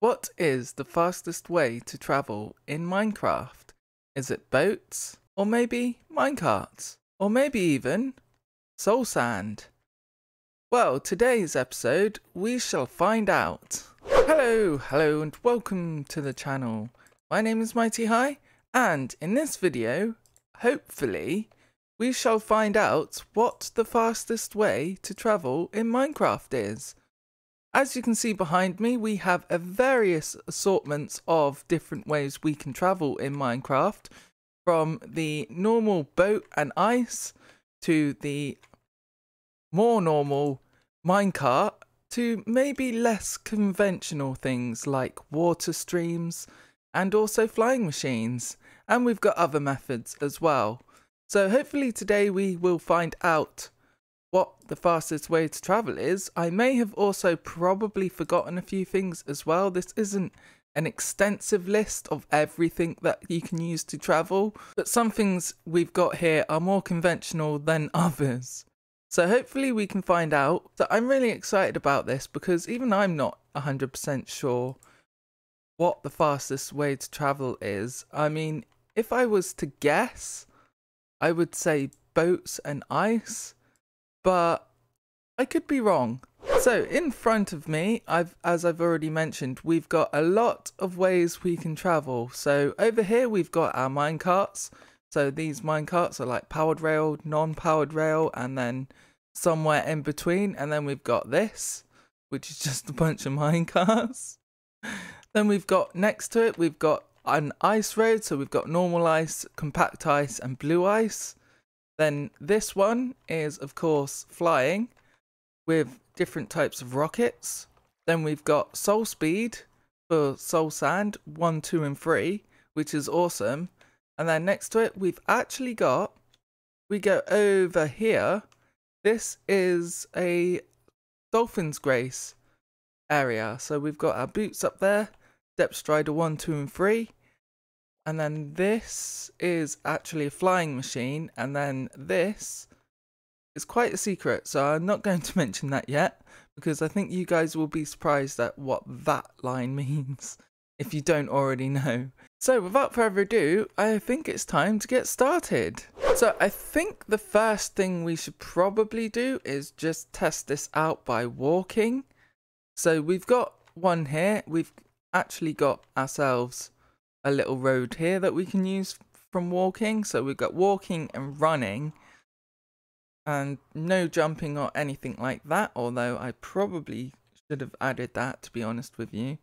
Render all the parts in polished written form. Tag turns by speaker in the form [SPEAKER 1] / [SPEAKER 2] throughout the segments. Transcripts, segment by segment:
[SPEAKER 1] What is the fastest way to travel in Minecraft? Is it boats? Or maybe minecarts? Or maybe even soul sand? Well, today's episode, we shall find out. Hello, and welcome to the channel. My name is Mighty High, and in this video, hopefully, we shall find out what the fastest way to travel in Minecraft is. As you can see behind me, we have a various assortments of different ways we can travel in Minecraft, from the normal boat and ice to the more normal minecart to maybe less conventional things like water streams and also flying machines. And we've got other methods as well. So hopefully today we will find out what the fastest way to travel is. I may have also probably forgotten a few things as well. This isn't an extensive list of everything that you can use to travel, but some things we've got here are more conventional than others. So hopefully we can find out. So I'm really excited about this because even I'm not 100% sure what the fastest way to travel is. I mean, if I was to guess, I would say boats and ice, but I could be wrong. So in front of me, as I've already mentioned, we've got a lot of ways we can travel. So over here we've got our minecarts. So these minecarts are like powered rail, non-powered rail, and then somewhere in between. And then we've got this, which is just a bunch of minecarts. Then we've got next to it, we've got an ice road. So we've got normal ice, compact ice, and blue ice. Then this one is, of course, flying with different types of rockets. Then we've got soul speed for soul sand, 1, 2, and 3, which is awesome. And then next to it, we've actually got, we go over here. This is a Dolphin's Grace area. So we've got our boots up there, Depth Strider 1, 2, and 3. And then this is actually a flying machine. And then this is quite a secret. So I'm not going to mention that yet, because I think you guys will be surprised at what that line means if you don't already know. So without further ado, I think it's time to get started. So I think the first thing we should probably do is just test this out by walking. So we've got one here. We've actually got ourselves a little road here that we can use from walking. So we've got walking and running, and no jumping or anything like that, although I probably should have added that, to be honest with you.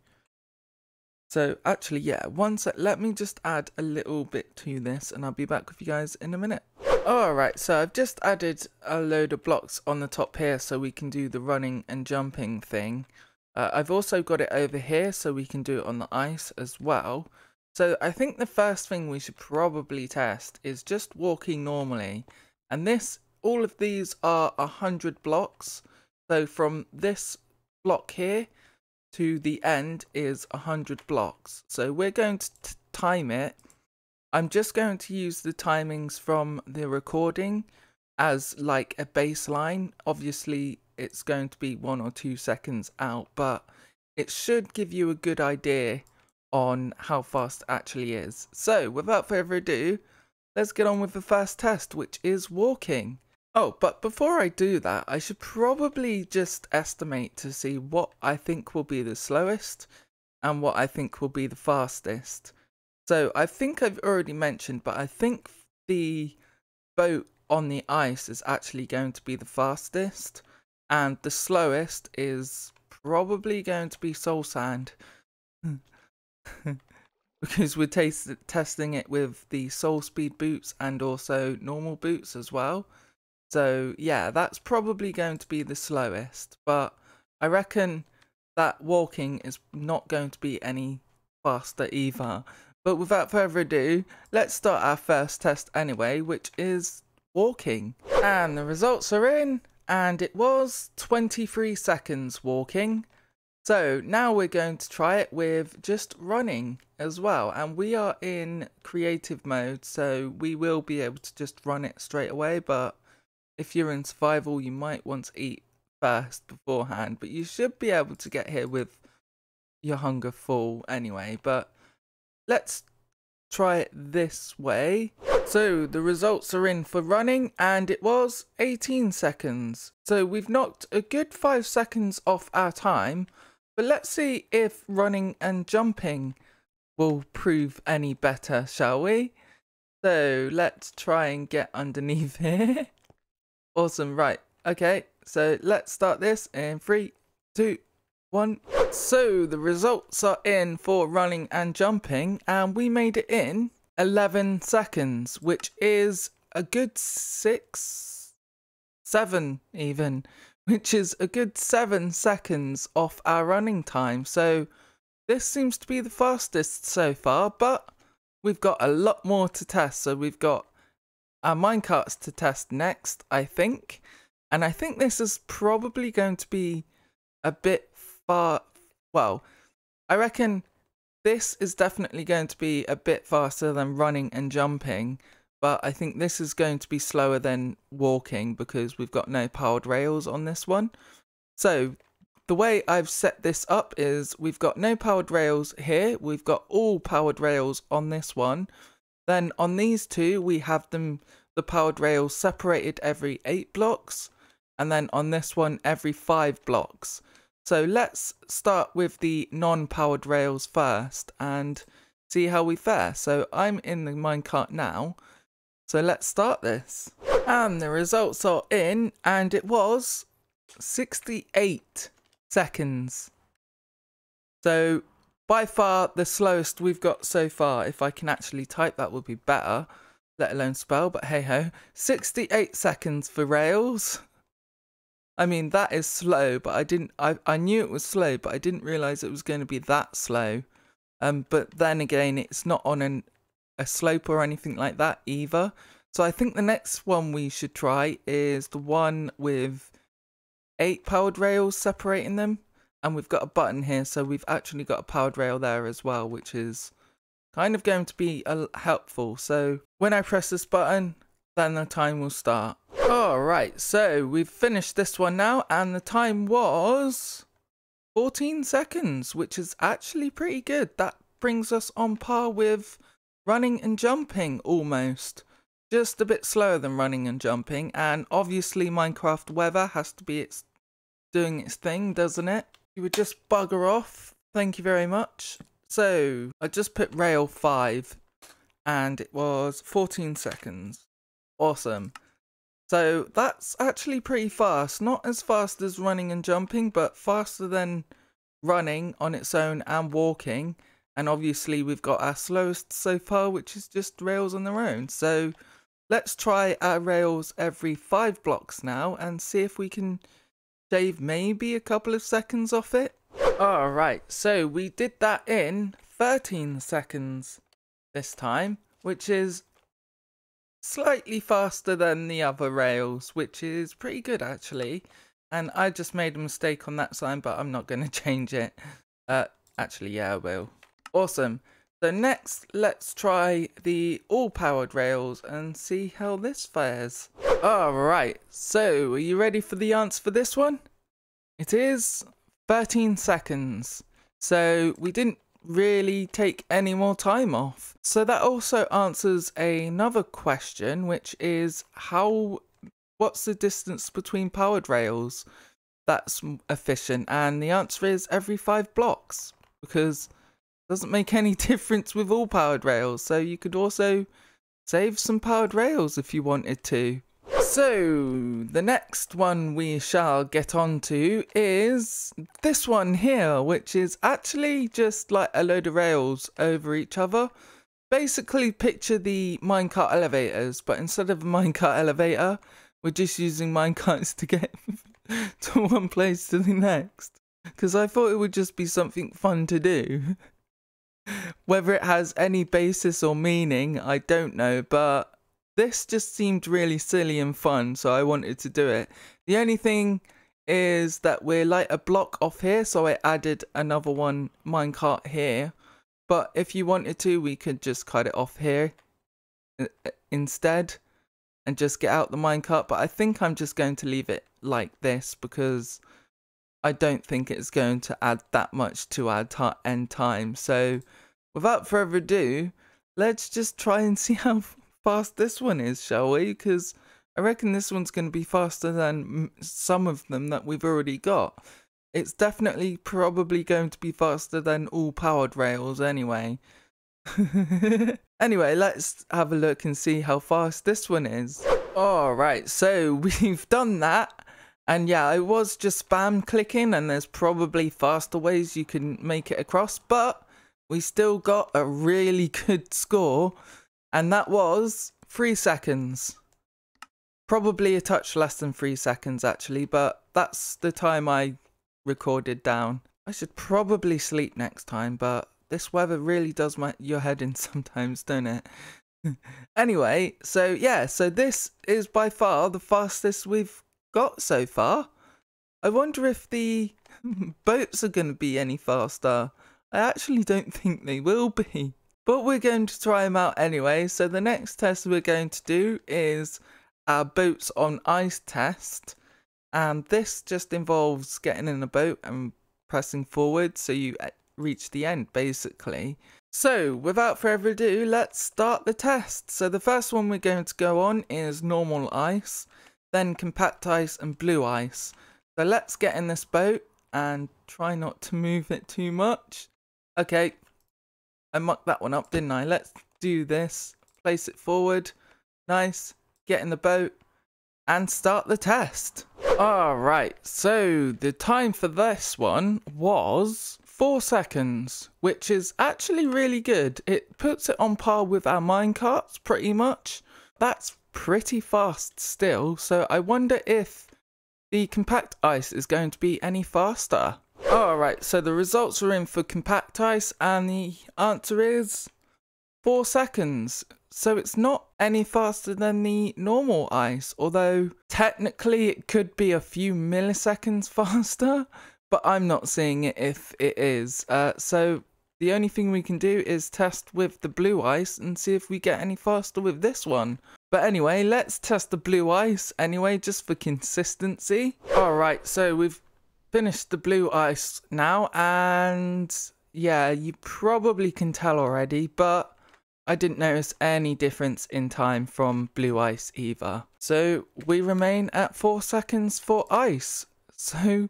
[SPEAKER 1] So actually, yeah, let me just add a little bit to this and I'll be back with you guys in a minute. Alright, so I've just added a load of blocks on the top here so we can do the running and jumping thing. I've also got it over here so we can do it on the ice as well. So I think the first thing we should probably test is just walking normally. And all of these are 100 blocks. So from this block here to the end is 100 blocks. So we're going to time it. I'm just going to use the timings from the recording as like a baseline. Obviously, it's going to be 1 or 2 seconds out, but it should give you a good idea on how fast it actually is. So without further ado, let's get on with the first test, which is walking. Oh, but before I do that, I should probably just estimate to see what I think will be the slowest and what I think will be the fastest. So I think I've already mentioned, but I think the boat on the ice is actually going to be the fastest, and the slowest is probably going to be soul sand. Because we're testing it with the soul speed boots and also normal boots as well. So yeah, that's probably going to be the slowest, but I reckon that walking is not going to be any faster either. But without further ado, let's start our first test anyway, which is walking. And the results are in, and it was 23 seconds walking. So now we're going to try it with just running as well. And we are in creative mode, so we will be able to just run it straight away. But if you're in survival, you might want to eat first beforehand. But you should be able to get here with your hunger full anyway, but let's try it this way. So the results are in for running and it was 18 seconds. So we've knocked a good 5 seconds off our time, but let's see if running and jumping will prove any better, shall we? So let's try and get underneath here. Awesome, right. Okay, so let's start this in 3, 2, 1. So the results are in for running and jumping, and we made it in 11 seconds, which is a good 7 even, which is a good 7 seconds off our running time. So this seems to be the fastest so far, but we've got a lot more to test. So we've got our minecarts to test next, I think. And I think this is probably going to be a bit far. Well, I reckon this is definitely going to be a bit faster than running and jumping. But I think this is going to be slower than walking because we've got no powered rails on this one. So the way I've set this up is we've got no powered rails here. We've got all powered rails on this one. Then on these two, we have the powered rails separated every 8 blocks. And then on this one, every 5 blocks. So let's start with the non-powered rails first and see how we fare. So I'm in the minecart now. So let's start this. And the results are in, and it was 68 seconds. So by far the slowest we've got so far. If I can actually type, that would be better, let alone spell, but hey ho. 68 seconds for rails. I mean, that is slow, but I knew it was slow, but I didn't realize it was going to be that slow. But then again, it's not on a slope or anything like that either. So I think the next one we should try is the one with 8 powered rails separating them. And we've got a button here, so we've actually got a powered rail there as well, which is kind of going to be helpful. So when I press this button, then the time will start. Alright, so we've finished this one now, and the time was 14 seconds, which is actually pretty good. That brings us on par with running and jumping almost. Just a bit slower than running and jumping, and obviously Minecraft weather has to be doing its thing, doesn't it? You would just bugger off. Thank you very much. So I just put rail 5 and it was 14 seconds. Awesome. So that's actually pretty fast. Not as fast as running and jumping, but faster than running on its own and walking. And obviously we've got our slowest so far, which is just rails on their own. So let's try our rails every 5 blocks now and see if we can shave maybe a couple of seconds off it. Alright, so we did that in 13 seconds this time, which is slightly faster than the other rails, which is pretty good actually. And I just made a mistake on that sign, but I'm not going to change it. Actually, yeah, I will. Awesome. So next, let's try the all-powered rails and see how this fares. Alright, so are you ready for the answer for this one? It is 13 seconds. So we didn't really take any more time off. So that also answers another question, which is what's the distance between powered rails that's efficient? And the answer is every 5 blocks, because it doesn't make any difference with all powered rails. So you could also save some powered rails if you wanted to. So the next one we shall get on to is this one here, which is actually just like a load of rails over each other. Basically picture the minecart elevators, but instead of a minecart elevator, we're just using minecarts to get to one place to the next. Because I thought it would just be something fun to do. Whether it has any basis or meaning, I don't know, but this just seemed really silly and fun, so I wanted to do it. The only thing is that we're like a block off here, so I added another one minecart here. But if you wanted to, we could just cut it off here instead and just get out the minecart. But I think I'm just going to leave it like this because I don't think it's going to add that much to our end time. So without further ado, let's just try and see how fast this one is, shall we? Because I reckon this one's going to be faster than some of them that we've already got. It's definitely probably going to be faster than all powered rails anyway. Anyway, let's have a look and see how fast this one is. Alright, so we've done that. And yeah, I was just spam clicking, and there's probably faster ways you can make it across, but we still got a really good score, and that was 3 seconds. Probably a touch less than 3 seconds actually, but that's the time I recorded down. I should probably sleep next time, but this weather really does your head in sometimes, don't it? Anyway, so yeah, so this is by far the fastest we've got so far. I wonder if the boats are going to be any faster. I actually don't think they will be, but we're going to try them out anyway. So the next test we're going to do is our boats on ice test, and this just involves getting in a boat and pressing forward so you reach the end basically. So without further ado, let's start the test. So the first one we're going to go on is normal ice, then compact ice and blue ice. So let's get in this boat and try not to move it too much. Okay, I mucked that one up, didn't I? Let's do this. Place it forward. Nice. Get in the boat and start the test. Alright, so the time for this one was 4 seconds, which is actually really good. It puts it on par with our minecarts pretty much. That's pretty fast still, so I wonder if the compact ice is going to be any faster. Alright, so the results are in for compact ice, and the answer is 4 seconds. So it's not any faster than the normal ice, although technically it could be a few milliseconds faster, but I'm not seeing it if it is. So the only thing we can do is test with the blue ice and see if we get any faster with this one. But anyway, let's test the blue ice anyway, just for consistency. Alright, so we've finished the blue ice now, and yeah, you probably can tell already, but I didn't notice any difference in time from blue ice either. So we remain at 4 seconds for ice. So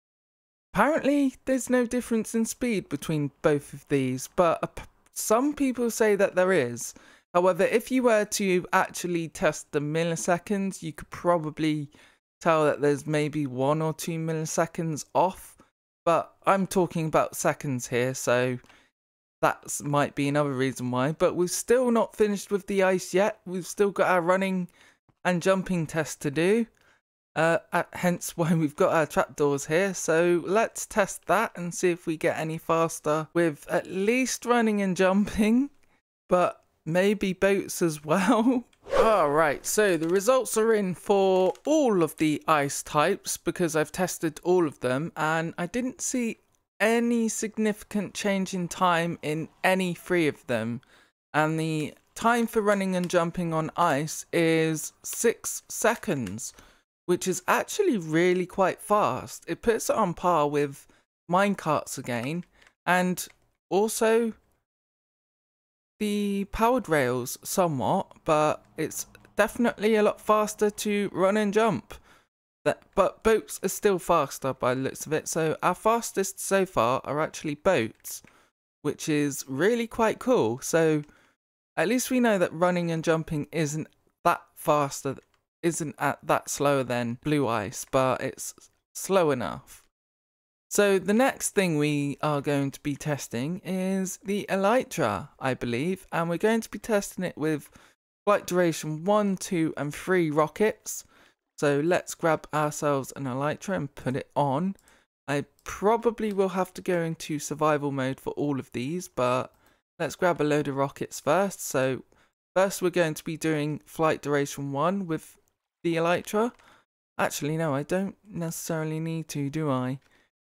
[SPEAKER 1] apparently there's no difference in speed between both of these, but some people say that there is. However, if you were to actually test the milliseconds, you could probably tell that there's maybe 1 or 2 milliseconds off, but I'm talking about seconds here, so that might be another reason why. But we've still not finished with the ice yet. We've still got our running and jumping test to do, hence why we've got our trapdoors here. So let's test that and see if we get any faster with at least running and jumping, but maybe boats as well. Alright, so the results are in for all of the ice types because I've tested all of them, and I didn't see any significant change in time in any 3 of them. And the time for running and jumping on ice is 6 seconds, which is actually really quite fast. It puts it on par with minecarts again, and also the powered rails somewhat, but it's definitely a lot faster to run and jump. But boats are still faster by the looks of it, so our fastest so far are actually boats, which is really quite cool. So at least we know that running and jumping isn't that faster, isn't that slower than blue ice, but it's slow enough. So the next thing we are going to be testing is the Elytra, I believe, and we're going to be testing it with flight duration 1, 2 and 3 rockets. So let's grab ourselves an Elytra and put it on. I probably will have to go into survival mode for all of these, but let's grab a load of rockets first. So first we're going to be doing flight duration 1 with the Elytra. Actually, no, I don't necessarily need to, do I?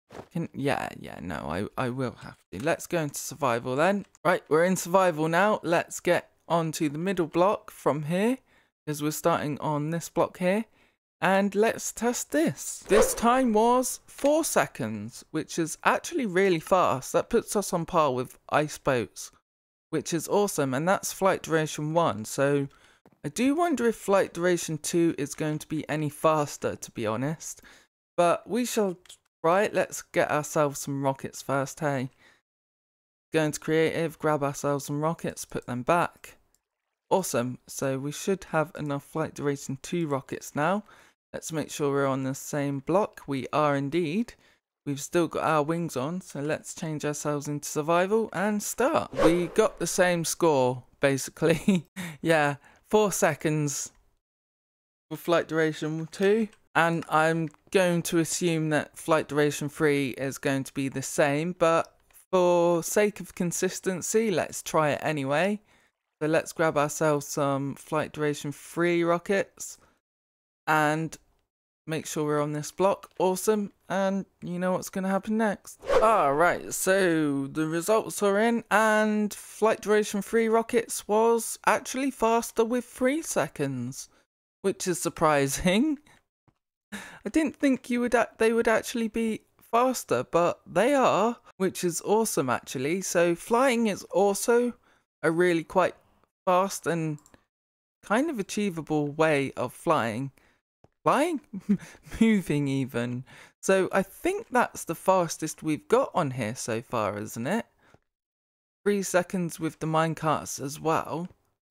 [SPEAKER 1] No, I will have to. Let's go into survival then. Right, we're in survival now. Let's get onto the middle block from here, because we're starting on this block here. and let's test this. This time was 4 seconds, which is actually really fast. That puts us on par with ice boats, which is awesome, and that's flight duration 1. So I do wonder if flight duration 2 is going to be any faster, to be honest. But we shall try it. Let's get ourselves some rockets first, hey. Go into creative, grab ourselves some rockets, put them back. Awesome, so we should have enough flight duration 2 rockets now. Let's make sure we're on the same block. We are indeed. We've still got our wings on, so let's change ourselves into survival and start. We got the same score, basically. Yeah, 4 seconds for flight duration 2. And I'm going to assume that flight duration 3 is going to be the same, but for sake of consistency, let's try it anyway. So let's grab ourselves some flight duration 3 rockets and make sure we're on this block. Awesome. And you know what's going to happen next. Alright, so the results are in, and flight duration 3 rockets was actually faster with 3 seconds, which is surprising. I didn't think they would actually be faster, but they are, which is awesome actually. So flying is also a really quite fast and kind of achievable way of flying. Moving even. So I think that's the fastest we've got on here so far, isn't it? 3 seconds with the minecarts as well.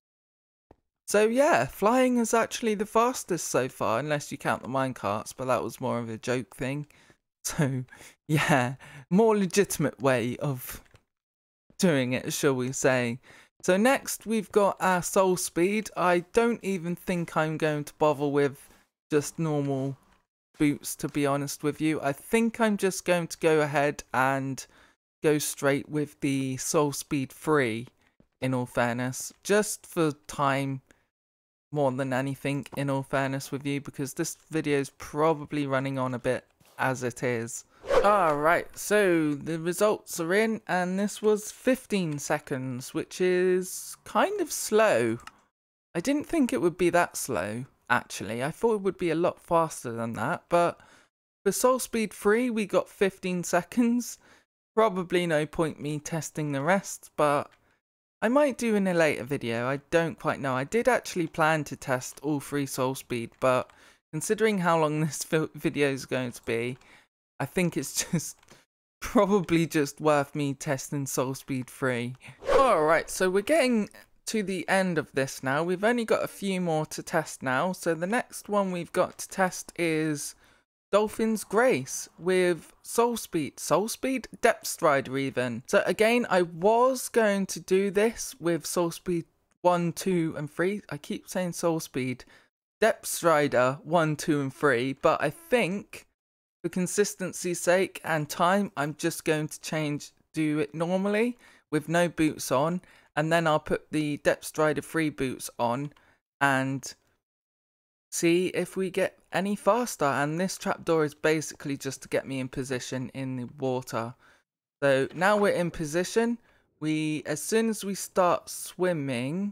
[SPEAKER 1] So yeah, flying is actually the fastest so far, unless you count the minecarts, but that was more of a joke thing. So yeah, more legitimate way of doing it, shall we say. So next we've got our soul speed. I don't even think I'm going to bother with just normal boots, to be honest with you. I think I'm just going to go ahead and go straight with the soul speed 3, in all fairness, just for time more than anything, in all fairness with you, because this video is probably running on a bit as it is. Alright, so the results are in, and this was 15 seconds, which is kind of slow. I didn't think it would be that slow, actually. I thought it would be a lot faster than that, but for Soul Speed 3 we got 15 seconds. Probably no point me testing the rest, but I might do in a later video. I don't quite know. I did actually plan to test all 3 Soul Speed, but considering how long this video is going to be, I think it's just probably just worth me testing Soul Speed 3. Alright, so we're getting to the end of this now. We've only got a few more to test now. So the next one we've got to test is Dolphin's Grace with Soul Speed, Depth Strider even. So again, I was going to do this with Soul Speed 1, 2 and 3. I keep saying Soul Speed, Depth Strider 1, 2 and 3, but I think for consistency's sake and time, I'm just going to do it normally with no boots on, and then I'll put the Depth Strider 3 boots on and see if we get any faster. And this trapdoor is basically just to get me in position in the water. So now we're in position. As soon as we start swimming,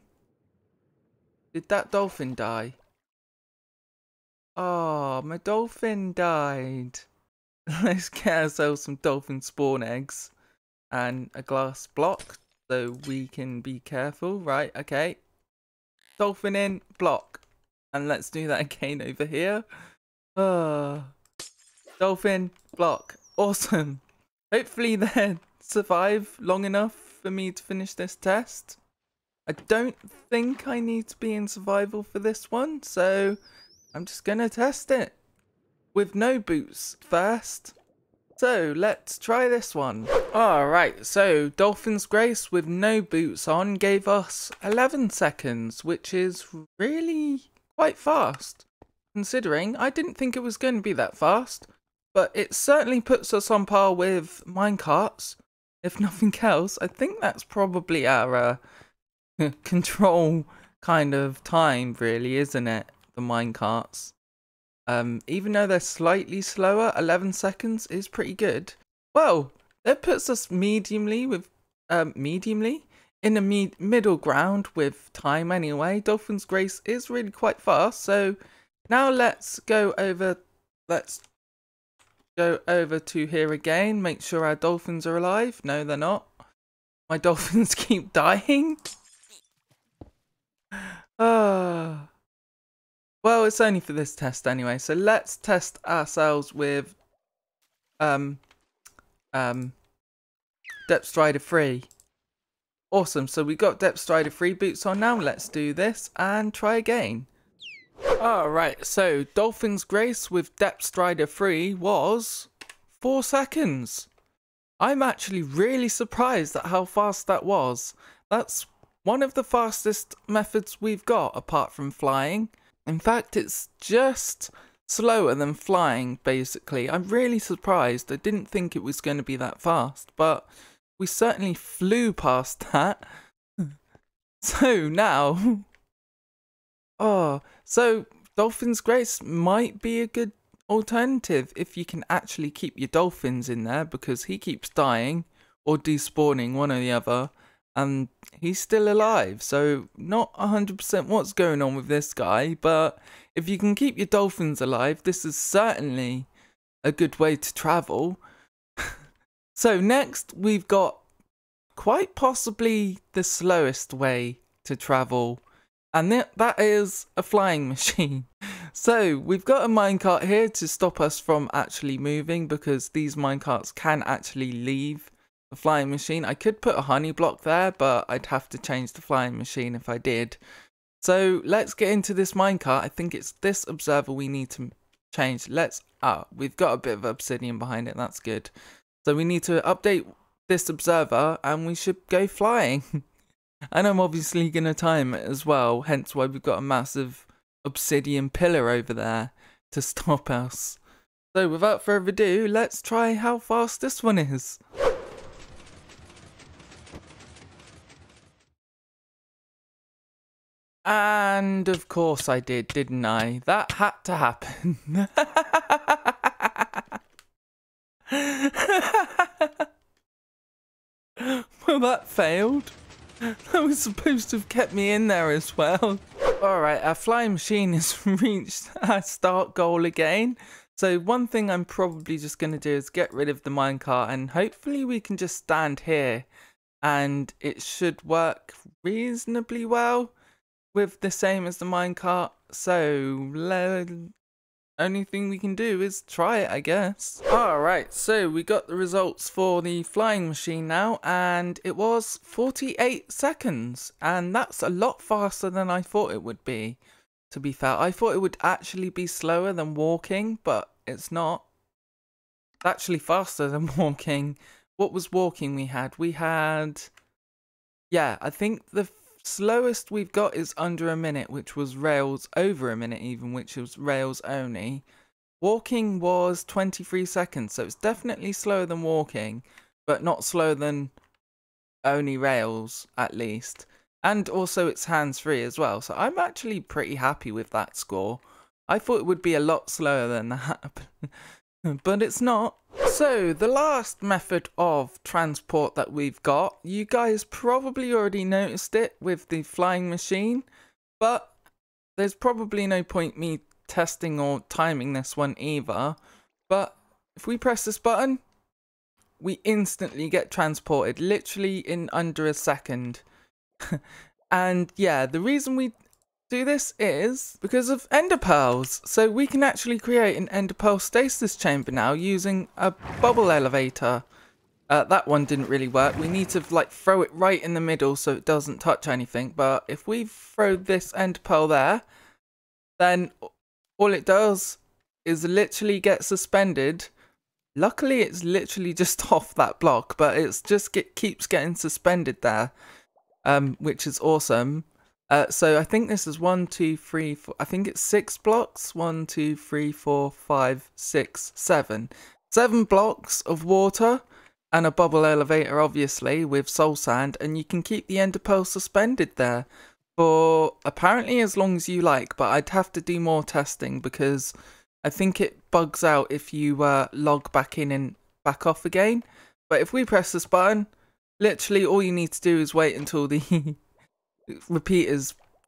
[SPEAKER 1] did that dolphin die? Oh, my dolphin died. Let's get ourselves some dolphin spawn eggs and a glass block so we can be careful. Right, okay. Dolphin in, block. And let's do that again over here. Dolphin, block. Awesome. Hopefully they survive long enough for me to finish this test. I don't think I need to be in survival for this one, so I'm just gonna test it with no boots first. So let's try this one. Alright, so Dolphin's Grace with no boots on gave us 11 seconds, which is really quite fast, considering I didn't think it was going to be that fast, but it certainly puts us on par with minecarts, if nothing else. I think that's probably our control kind of time, really, isn't it? The minecarts. Even though they're slightly slower, 11 seconds is pretty good. Well, that puts us mediumly in the middle ground with time anyway. Dolphin's Grace is really quite fast, so now let's go over to here again. Make sure our dolphins are alive. No, they're not. My dolphins keep dying. Well, it's only for this test anyway. So let's test ourselves with Depth Strider 3. Awesome. So we got Depth Strider 3 boots on now. Let's do this and try again. Alright, so Dolphin's Grace with Depth Strider 3 was 4 seconds. I'm actually really surprised at how fast that was. That's one of the fastest methods we've got apart from flying. In fact, it's just slower than flying, basically. I'm really surprised. I didn't think it was going to be that fast, but we certainly flew past that. So now... so Dolphin's Grace might be a good alternative if you can actually keep your dolphins in there, because he keeps dying or despawning, one or the other, and he's still alive. So not 100% what's going on with this guy, but if you can keep your dolphins alive, this is certainly a good way to travel. So next we've got quite possibly the slowest way to travel, and that is a flying machine. So we've got a minecart here to stop us from actually moving, because these minecarts can actually leave the flying machine. I could put a honey block there, but I'd have to change the flying machine if I did. So let's get into this minecart. I think it's this observer we need to change. We've got a bit of obsidian behind it. That's good. So we need to update this observer and we should go flying. And I'm obviously going to time it as well, hence why we've got a massive obsidian pillar over there to stop us. So without further ado, let's try how fast this one is. And of course I did, didn't I? That had to happen. Well, that failed. That was supposed to have kept me in there as well. Alright, our flying machine has reached our start goal again. So one thing I'm probably just going to do is get rid of the minecart, and hopefully we can just stand here and it should work reasonably well with the same as the minecart. So only thing we can do is try it, I guess. Alright, so we got the results for the flying machine now, and it was 48 seconds. And that's a lot faster than I thought it would be, to be fair. I thought it would actually be slower than walking, but it's not. It's actually faster than walking. What was walking we had? We had... yeah, I think the slowest we've got is under a minute, which was rails, over a minute even, which was rails only. Walking was 23 seconds, so it's definitely slower than walking, but not slower than only rails, at least. And also it's hands-free as well, so I'm actually pretty happy with that score. I thought it would be a lot slower than that, but it's not. So the last method of transport that we've got, you guys probably already noticed it with the flying machine, but there's probably no point me testing or timing this one either. But if we press this button, we instantly get transported, literally in under a second. And yeah, the reason we do this is because of ender pearls. So we can actually create an ender pearl stasis chamber now using a bubble elevator. That one didn't really work. We need to like throw it right in the middle so it doesn't touch anything. But if we throw this ender pearl there, then all it does is literally get suspended. Luckily it's literally just off that block, but it's just keeps getting suspended there, which is awesome. So I think this is 1, 2, 3, 4. I think it's 6 blocks. 1, 2, 3, 4, 5, 6, 7. 7 blocks of water and a bubble elevator, obviously, with soul sand, and you can keep the ender pearl suspended there for apparently as long as you like. But I'd have to do more testing because I think it bugs out if you log back in and back off again. But if we press this button, literally all you need to do is wait until the repeaters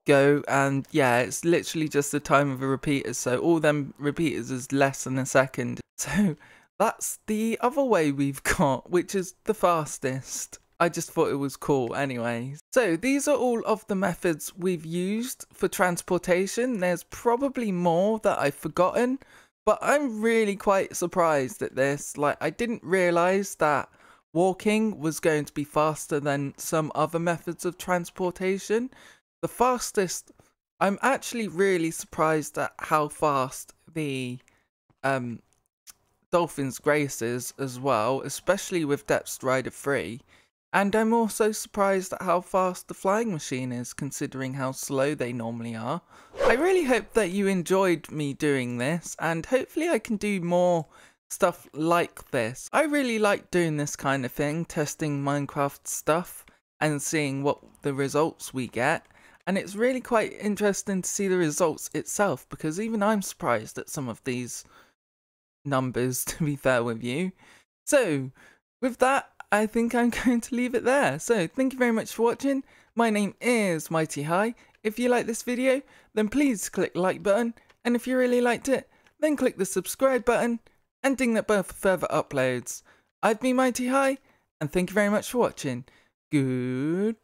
[SPEAKER 1] go, and yeah, it's literally just the time of a repeater, so all them repeaters is less than a second. So that's the other way we've got, which is the fastest. I just thought it was cool anyway. So these are all of the methods we've used for transportation. There's probably more that I've forgotten, but I'm really quite surprised at this. Like, I didn't realise that walking was going to be faster than some other methods of transportation. The fastest, I'm actually really surprised at how fast the Dolphin's Grace is as well, especially with Depthstrider 3. And I'm also surprised at how fast the Flying Machine is, considering how slow they normally are. I really hope that you enjoyed me doing this, and hopefully I can do more stuff like this. I really like doing this kind of thing, testing Minecraft stuff and seeing what the results we get. And it's really quite interesting to see the results itself, because even I'm surprised at some of these numbers, to be fair with you. So, with that, I think I'm going to leave it there. So, thank you very much for watching. My name is Mighty High. If you like this video, then please click the like button. And if you really liked it, then click the subscribe button and ding that bell for further uploads. I've been Mighty High, and thank you very much for watching. Goodbye.